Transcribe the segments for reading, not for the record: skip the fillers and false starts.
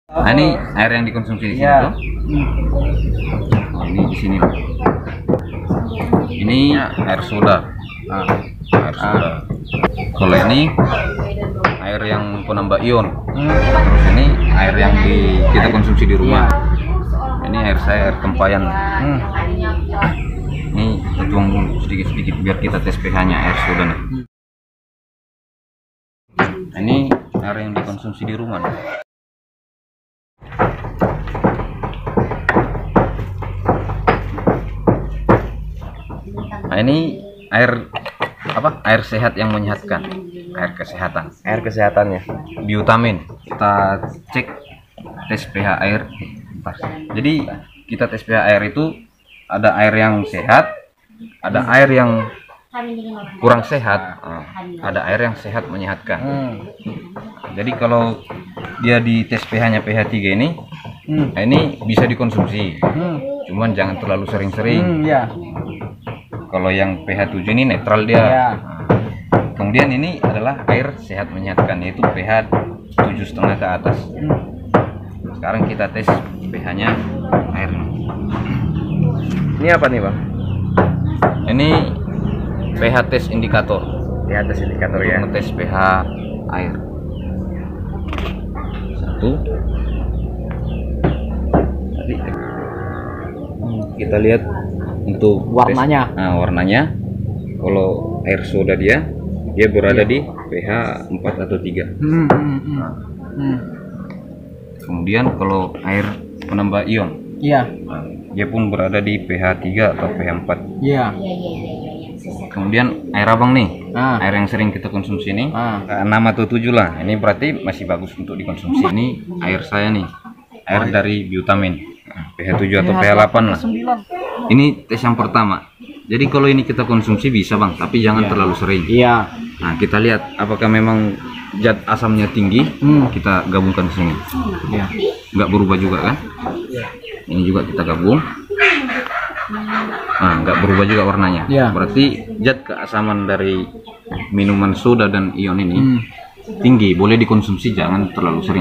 Nah, ini air yang dikonsumsi di sini tuh. Ini di sini. Ini air soda. Air soda. Kalau ini air yang penambah ion. Terus ini air yang kita konsumsi di rumah. Ini air saya, air tempayan. Ini tuang dulu sedikit-sedikit biar kita tes pH-nya air soda nih. Ini air yang dikonsumsi di rumah nih. Nah, ini air apa? Air sehat yang menyehatkan. Air kesehatan. Air kesehatannya. Biutamin. Kita cek tes pH air. Jadi kita tes pH air itu ada air yang sehat, ada air yang kurang sehat, ada air yang sehat menyehatkan. Jadi kalau dia di tes pH-nya pH 3 ini, nah ini bisa dikonsumsi, cuman jangan terlalu sering-sering. Kalau yang pH 7 ini netral dia. Kemudian ini adalah air sehat menyehatkan, yaitu pH 7,5 ke atas. Sekarang kita tes pH-nya air. Ini apa nih, Bang? Ini pH tes indikator. pH tes indikator ya. Tes pH air. 1. Kita lihat untuk warnanya. Tes, warnanya. Kalau air soda dia berada di pH 4 atau 3. Kemudian kalau air penambah ion, dia pun berada di pH 3 atau pH 4. Kemudian air abang nih, air yang sering kita konsumsi ini, 6 atau 7 lah. Ini berarti masih bagus untuk dikonsumsi. Ini air saya nih, air dari Biutamin, pH 7 atau pH 8 lah. Ini tes yang pertama. Jadi kalau ini kita konsumsi bisa, Bang, tapi jangan terlalu sering. Nah, kita lihat apakah memang zat asamnya tinggi, kita gabungkan ke sini. Nggak berubah juga kan? Ini juga kita gabung. Nah, nggak berubah juga warnanya. Berarti zat keasaman dari minuman soda dan ion ini tinggi, boleh dikonsumsi, jangan terlalu sering.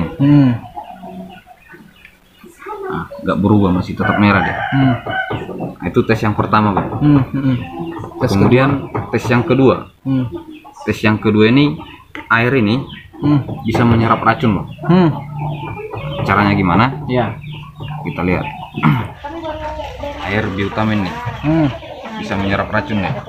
Nah, nggak berubah, masih tetap merah deh. Itu tes yang pertama, Bang. Kemudian tes yang kedua. Tes yang kedua ini, air ini bisa menyerap racun, Bang. Caranya gimana? Kita lihat. Air Biutamin nih bisa menyerap racun nih.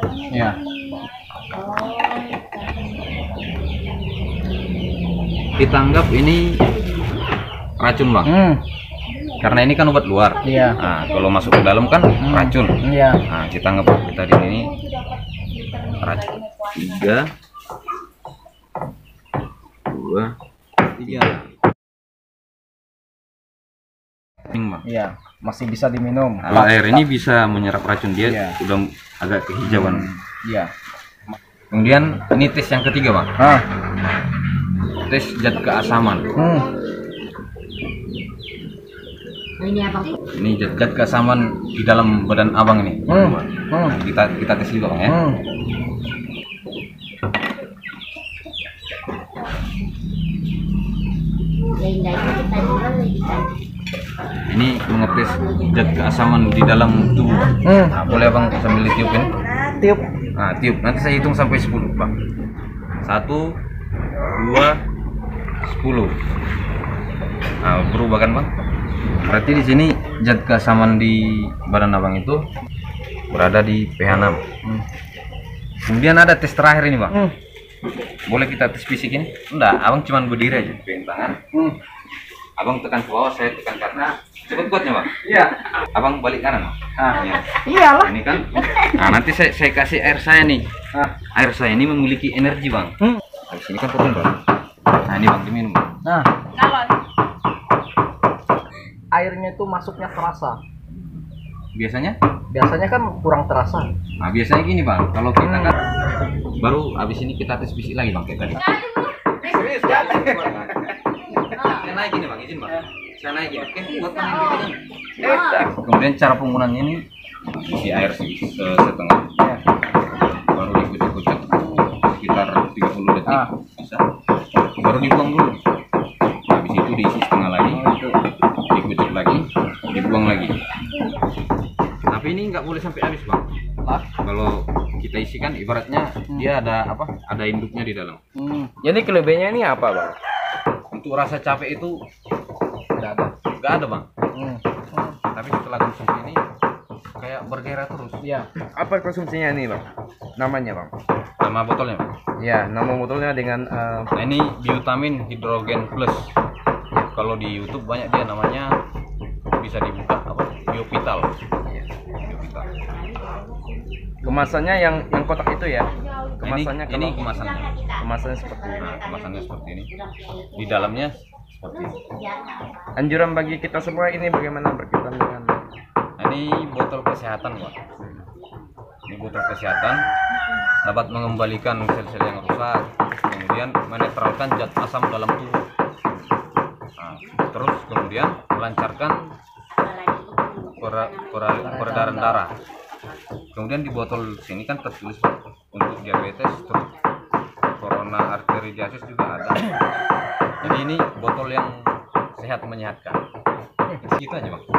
Kita anggap ini racun, Bang. Karena ini kan obat luar. Nah, kalau masuk ke dalam kan racun. Nah, kita anggap kita di sini racun. 3, 2, 3. Masih bisa diminum. Kalau air ini bisa menyerap racun, dia udah agak kehijauan. Kemudian ini tes yang ketiga, Bang. Tes zat keasaman. Ini zat keasaman di dalam badan abang ini. Kita tes juga, Bang, ya. Ini mengetes zat keasaman di dalam tubuh. Nah, boleh, Bang, sambil ditiupin. Nah, tiup. Nanti saya hitung sampai 10, Bang. 1, 2, 10. Nah, berubah kan, Bang? Berarti di sini zat keasaman di badan abang itu berada di pH 6. Kemudian ada tes terakhir ini, Bang. Boleh kita tes fisik ini? Enggak, abang cuma berdiri aja, pegang tangan. Abang tekan ke bawah, saya tekan kanan. Cepat kuatnya, Bang. Abang balik kanan, Bang. Iyalah. Ini kan. Nah, nanti saya kasih air saya nih. Air saya ini memiliki energi, Bang. Habis ini kan potong, Bang. Nah, ini, Bang, diminum, Bang. Kalau airnya itu masuknya terasa. Biasanya kan kurang terasa. Nah, biasanya gini, Bang. Kalau kita kan baru habis ini kita tes fisik lagi, Bang, kayak tadi. Saya naik gini, Bang, izin, Bang. Saya naik gini. Oke, buat ini. Kemudian cara penggunaannya ini isi air setengah. Baru dikucek-kucek sekitar 30 detik. Bisa. Baru dibuang dulu. Habis itu diisi setengah lagi. ini nggak boleh sampai habis bang. Lah. Kalau kita isikan ibaratnya dia ada apa? Ada induknya di dalam. Jadi kelebihannya ini apa bang? Untuk rasa capek itu nggak ada bang. Tapi setelah konsumsi ini kayak bergairah terus. Iya. Apa konsumsinya ini bang? Namanya bang? Nama botolnya bang. Ya, nama botolnya dengan Nah ini Biotamin Hidrogen Plus. Kalau di YouTube banyak dia namanya, bisa dibuka apa? Biovital. Biovital. kemasannya yang kotak itu ya. Kemasannya Ini kemasannya. kemasannya seperti ini. Nah, kemasannya seperti ini. Di dalamnya seperti ini. Anjuran bagi kita semua ini bagaimana berkaitan dengan Nah, ini botol kesehatan Pak. Ini botol kesehatan dapat mengembalikan sel-sel yang rusak, kemudian menetralkan zat asam dalam tubuh. Nah, terus kemudian melancarkan peredaran darah. Kemudian di botol sini kan tertulis untuk diabetes, stroke, corona arteridiasis juga ada. Jadi ini botol yang sehat menyehatkan. Gitu aja bang.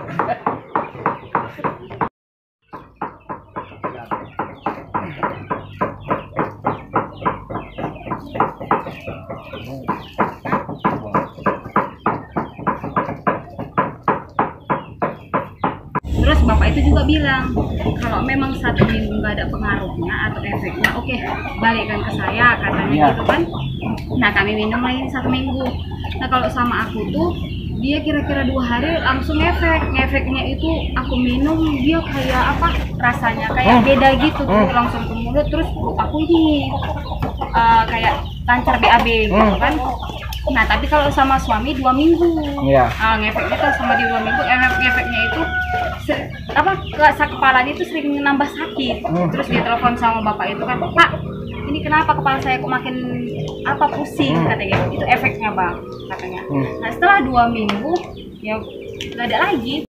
Terus bapak itu juga bilang kalau memang 1 minggu nggak ada pengaruhnya atau efeknya, oke, balikkan ke saya katanya gitu kan. Nah kami minum lagi 1 minggu. Nah kalau sama aku tuh dia kira-kira 2 hari langsung ngefeknya itu aku minum dia kayak apa rasanya kayak beda gitu tuh langsung ke mulut, terus aku ini kayak lancar BAB gitu kan. Nah tapi kalau sama suami 2 minggu, ngefeknya tuh sama di 2 minggu, ngefeknya itu rasa kepalanya itu sering nambah sakit. Terus dia telepon sama bapak itu kan, Pak, ini kenapa kepala saya kok makin pusing katanya, itu efeknya bang katanya. Nah setelah 2 minggu ya nggak ada lagi.